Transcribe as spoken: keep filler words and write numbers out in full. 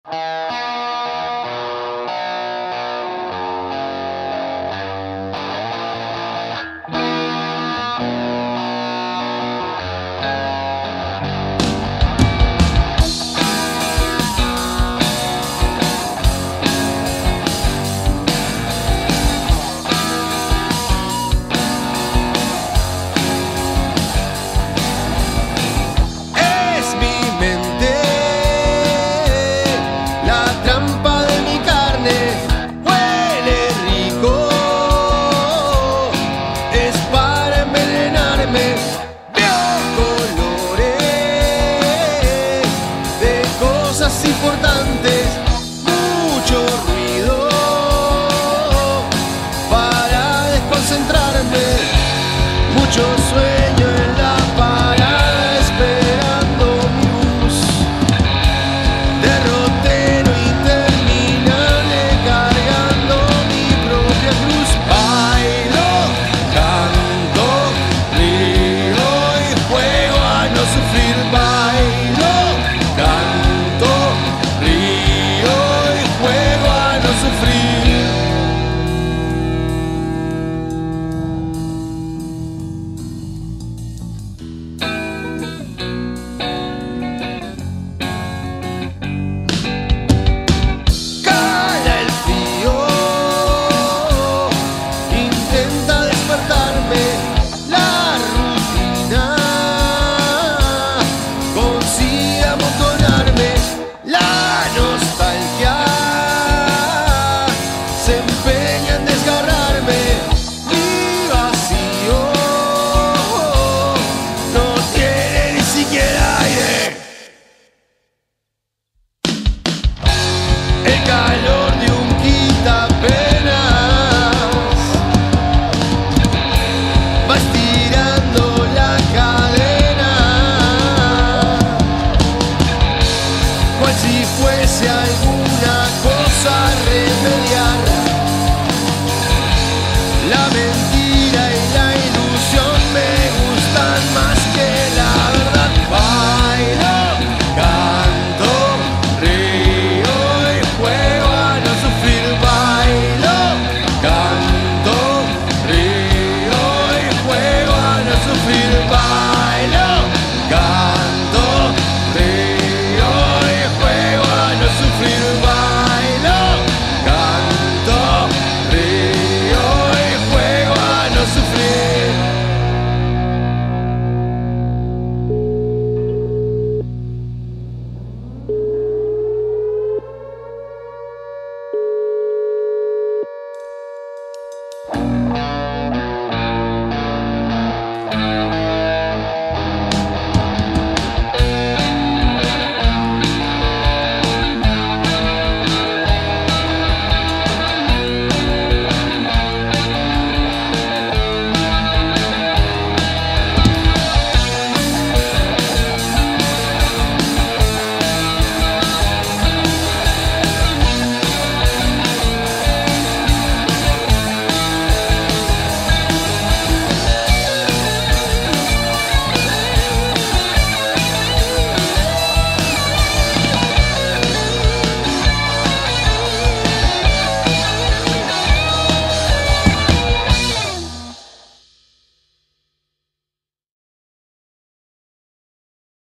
Importantes, mucho ruido para desconcentrarme, mucho sueño en la parada esperando mi bus, derrotero interminable cargando mi propia cruz. Bailo, canto, río y juego a no sufrir. Bailo, canto, río y juego a no sufrir. Cala el frío, intenta despertarme la rutina, consigue amontonarme la nostalgia, se empeña en desgarrarme mi vacío, no tiene ni siquiera aire. El calor de un quitapenas va estirando la cadena, cual si fuese alguna cosa a remediar.